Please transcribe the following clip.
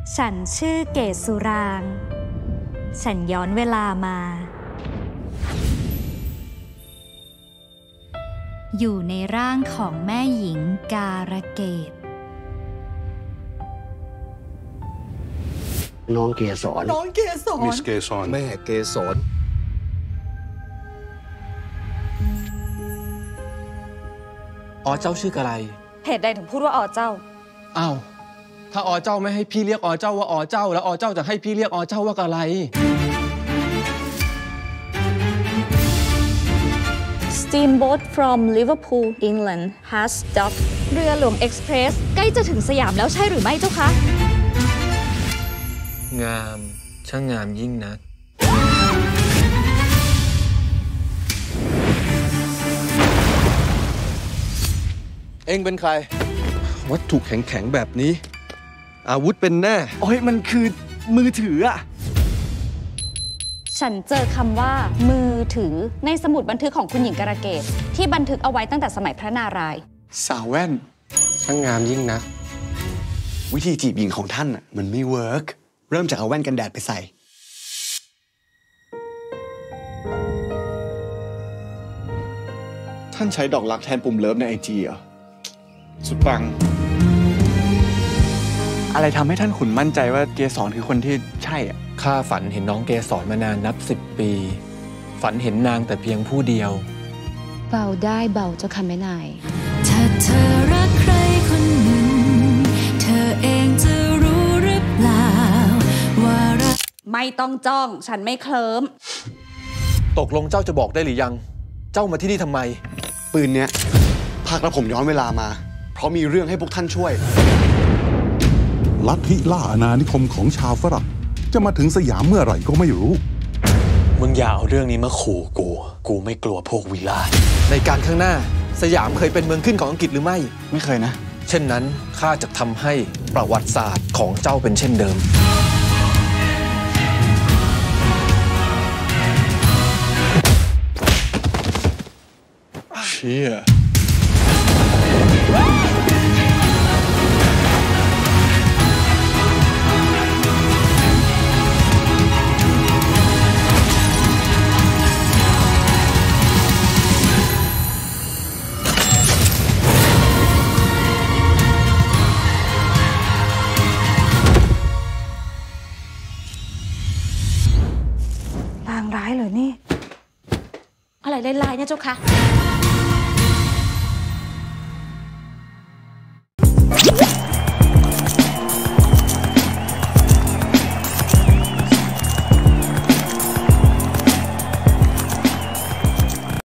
ฉันชื่อเกศสุรางค์ฉันย้อนเวลามาอยู่ในร่างของแม่หญิงการะเกดน้องเกศรมิสเกศรแม่เกศรอ๋อเจ้าชื่ออะไรเหตุใดถึงพูดว่าอ๋อเจ้าอ้าวถ้าอ๋อเจ้าไม่ให้พี่เรียกอ๋อเจ้าว่าอ๋อเจ้าแล้วอ๋อเจ้าจะให้พี่เรียกอ๋อเจ้าว่าอะไร Steamboat from Liverpool England has docked เรือหลวงเอ็กซ์เพรสใกล้จะถึงสยามแล้วใช่หรือไม่เจ้าคะงามช่างงามยิ่งนักเอ็งเป็นใครวัตถุแข็งๆแบบนี้อาวุธเป็นแน่โอ้ยมันคือมือถืออะฉันเจอคำว่ามือถือในสมุดบันทึกของคุณหญิงการะเกดที่บันทึกเอาไว้ตั้งแต่สมัยพระนารายณ์สาวแว่นช่างงามยิ่งนักวิธีจีบหญิงของท่านอะมันไม่เวิร์กเริ่มจากเอาแว่นกันแดดไปใส่ท่านใช้ดอกรักแทนปุ่มเลิฟในIGเหรอสุดปังอะไรทำให้ท่านขุนมั่นใจว่าเกศรคือคนที่ใช่อ่ะข้าฝันเห็นน้องเกศรมานานนับ10 ปีฝันเห็นนางแต่เพียงผู้เดียวเบาได้เบาเจ้าค่ะแม่นายถ้าเธอรักใครคนหนึ่งเธอเองจะรู้หรือเปล่าว่ารักไม่ต้องจ้องฉันไม่เคลิ้มตกลงเจ้าจะบอกได้หรือยังเจ้ามาที่นี่ทำไมปืนเนี้ยพากระผมย้อนเวลามาเพราะมีเรื่องให้พวกท่านช่วยลัทธิล่าอาณานิคมของชาวฝรั่งจะมาถึงสยามเมื่อไหร่ก็ไม่รู้มึงอย่าเอาเรื่องนี้มาขู่กูไม่กลัวพวกวิลาในการข้างหน้าสยามเคยเป็นเมืองขึ้นของอังกฤษหรือไม่ไม่เคยนะเช่นนั้นข้าจะทำให้ประวัติศาสตร์ของเจ้าเป็นเช่นเดิมเชี่ยลางร้ายเลยนี่อะไรลายๆเนี่ยเจ้าคะ